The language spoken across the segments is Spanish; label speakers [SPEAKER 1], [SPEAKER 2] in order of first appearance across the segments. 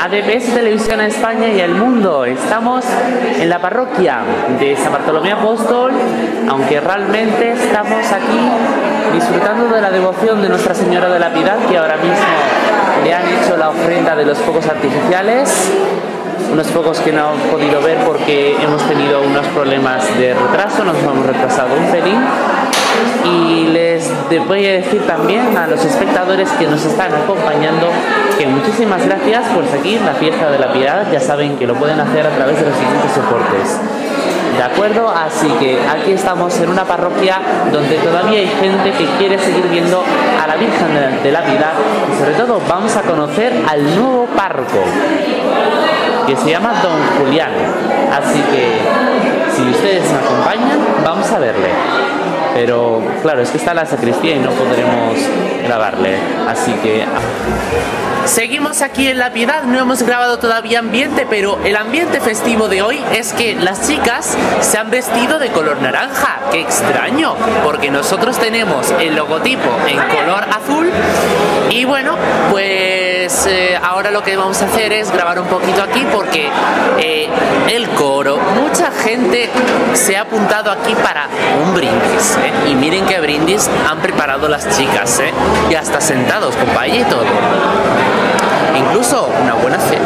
[SPEAKER 1] ADPS Televisión España y el mundo. Estamos en la parroquia de San Bartolomé Apóstol, aunque realmente estamos aquí disfrutando de la devoción de Nuestra Señora de la Piedad, que ahora mismo le han hecho la ofrenda de los fuegos artificiales. Unos focos que no han podido ver porque hemos tenido unos problemas de retraso, nos hemos retrasado un pelín. Y les voy a decir también a los espectadores que nos están acompañando que muchísimas gracias por seguir la fiesta de la Piedad. Ya saben que lo pueden hacer a través de los siguientes soportes. ¿De acuerdo? Así que aquí estamos en una parroquia donde todavía hay gente que quiere seguir viendo a la Virgen de la Piedad. Y sobre todo vamos a conocer al nuevo párroco, que se llama Don Julián. Así que si ustedes me acompañan, vamos a verle. Pero claro, es que está la sacristía y no podremos grabarle, así que... Seguimos aquí en La Piedad, no hemos grabado todavía ambiente, pero el ambiente festivo de hoy es que las chicas se han vestido de color naranja. ¡Qué extraño! Porque nosotros tenemos el logotipo en color azul y bueno, pues ahora lo que vamos a hacer es grabar un poquito aquí porque el coro, mucha gente se ha apuntado aquí para un brindis, y miren qué brindis han preparado las chicas, y hasta sentados con paella y todo. Incluso una buena cena.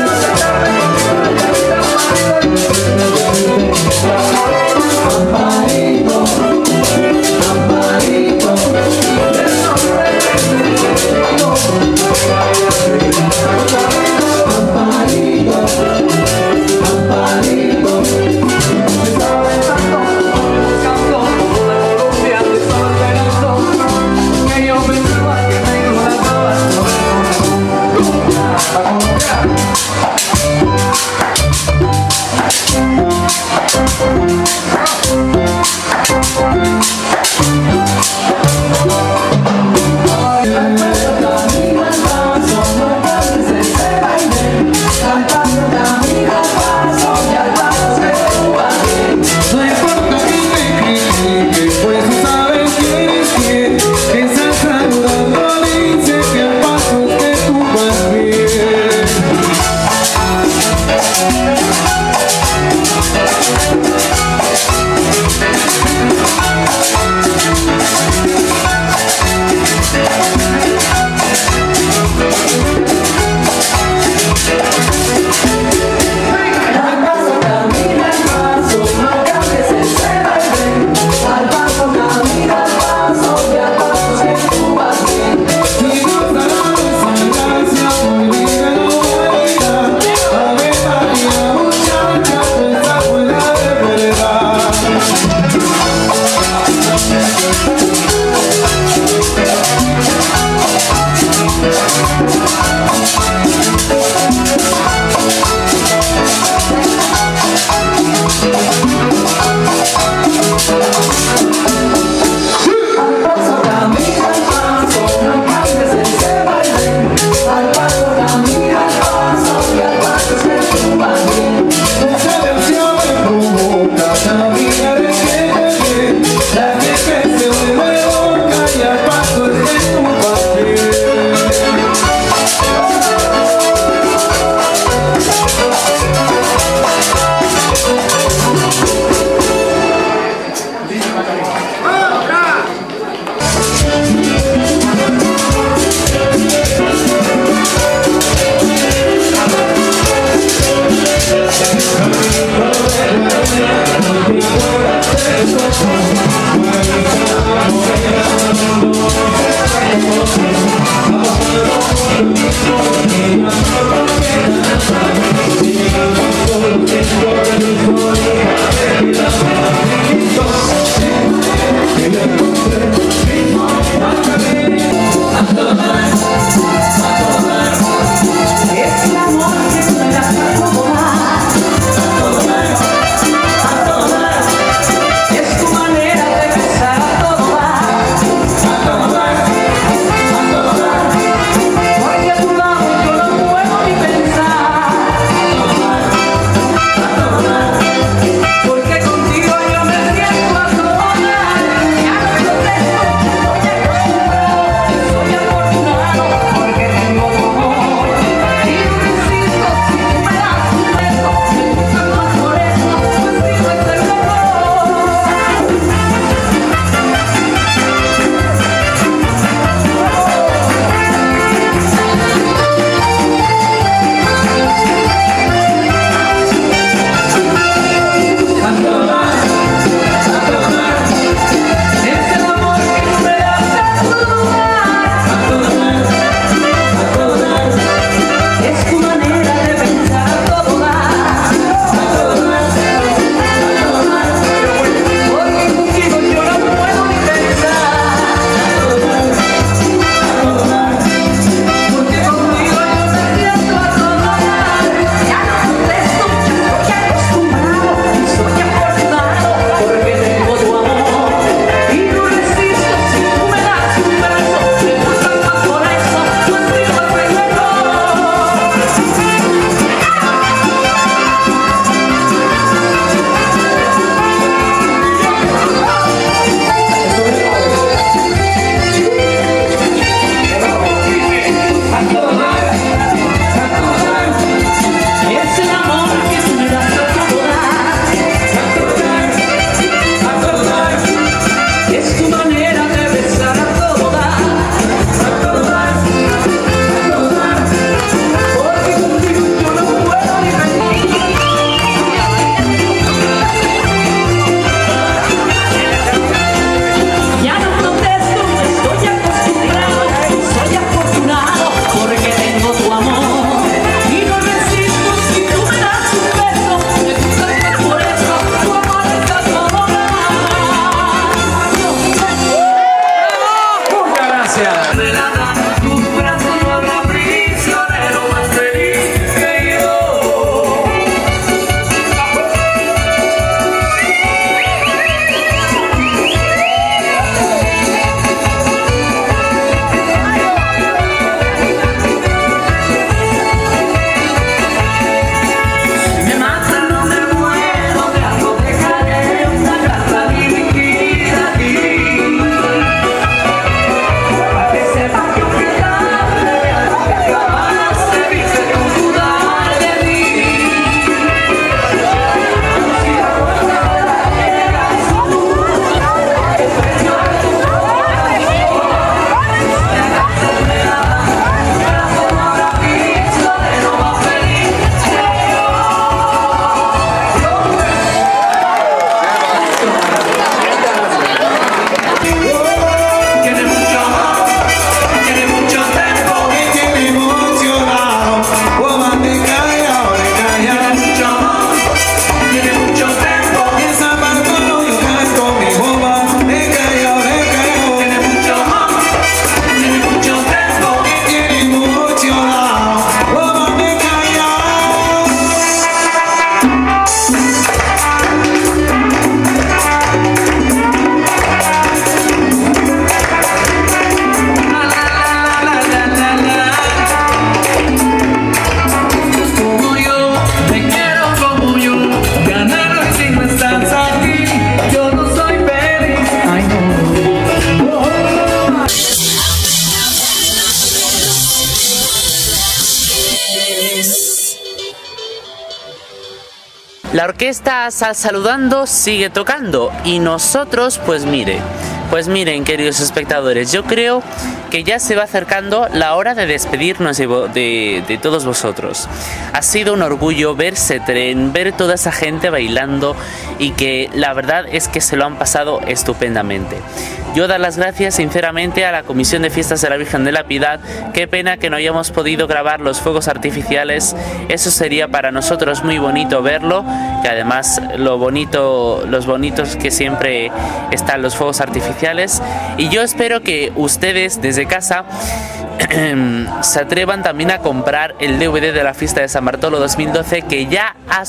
[SPEAKER 2] Bye.
[SPEAKER 1] La orquesta está saludando, sigue tocando y nosotros, pues miren, queridos espectadores, yo creo que ya se va acercando la hora de despedirnos de todos vosotros. Ha sido un orgullo ver ese tren, ver toda esa gente bailando y que la verdad es que se lo han pasado estupendamente. Yo dar las gracias sinceramente a la Comisión de Fiestas de la Virgen de la Piedad. Qué pena que no hayamos podido grabar los fuegos artificiales. Eso sería para nosotros muy bonito verlo, que además los bonitos que siempre están los fuegos artificiales. Y yo espero que ustedes desde casa se atrevan también a comprar el DVD de la fiesta de San Bartolo 2012, que ya ha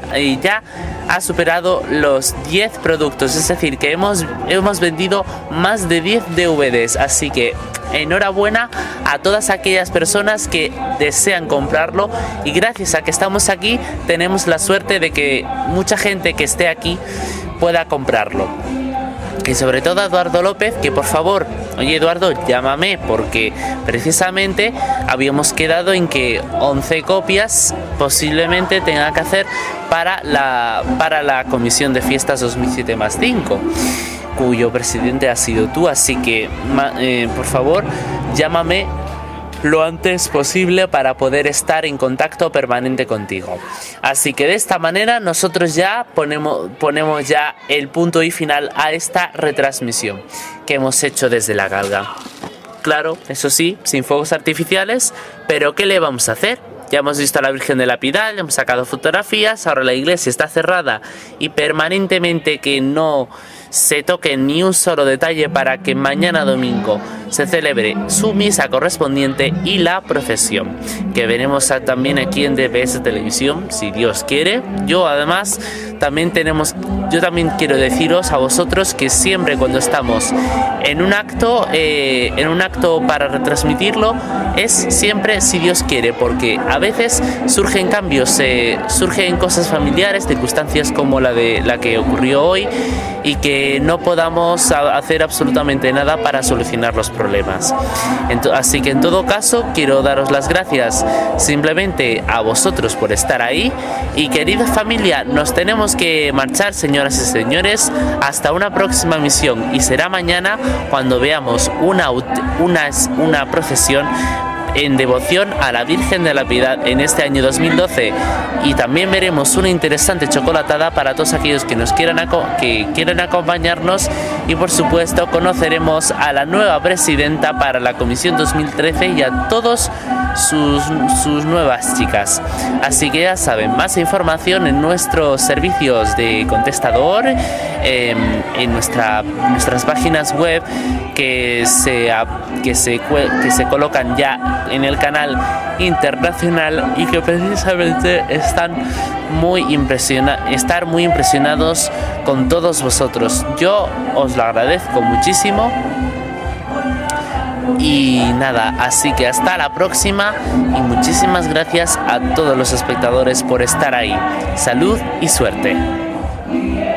[SPEAKER 1] superado los 10 productos, es decir, que hemos vendido más de 10 DVDs, así que enhorabuena a todas aquellas personas que desean comprarlo, y gracias a que estamos aquí tenemos la suerte de que mucha gente que esté aquí pueda comprarlo. Y sobre todo a Eduardo López, que por favor, oye Eduardo, llámame, porque precisamente habíamos quedado en que 11 copias posiblemente tenga que hacer para la Comisión de Fiestas 2007+5, cuyo presidente has sido tú, así que por favor llámame lo antes posible para poder estar en contacto permanente contigo. Así que de esta manera nosotros ya ponemos ya el punto y final a esta retransmisión que hemos hecho desde la Galga. Claro, eso sí, sin fuegos artificiales, pero ¿qué le vamos a hacer? Ya hemos visto a la Virgen de la Piedad, hemos sacado fotografías, ahora la iglesia está cerrada y permanentemente que no se toque ni un solo detalle para que mañana domingo se celebre su misa correspondiente y la procesión, que veremos también aquí en DBS Televisión, si Dios quiere. Yo también quiero deciros a vosotros que siempre cuando estamos en un acto para retransmitirlo, es siempre si Dios quiere, porque a veces surgen cambios, surgen cosas familiares, circunstancias como la que ocurrió hoy, y que no podamos hacer absolutamente nada para solucionar los problemas. Así que en todo caso quiero daros las gracias simplemente a vosotros por estar ahí, y querida familia, nos tenemos que marchar, señoras y señores, hasta una próxima misión, y será mañana cuando veamos una procesión en devoción a la Virgen de la Piedad en este año 2012, y también veremos una interesante chocolatada para todos aquellos que quieran acompañarnos, y por supuesto conoceremos a la nueva presidenta para la Comisión 2013 y a todos sus nuevas chicas. Así que ya saben, más información en nuestros servicios de contestador, en nuestras páginas web que se colocan ya en el canal internacional, y que precisamente estar muy impresionados con todos vosotros. Yo os lo agradezco muchísimo. Y nada, así que hasta la próxima, y muchísimas gracias a todos los espectadores por estar ahí. Salud y suerte.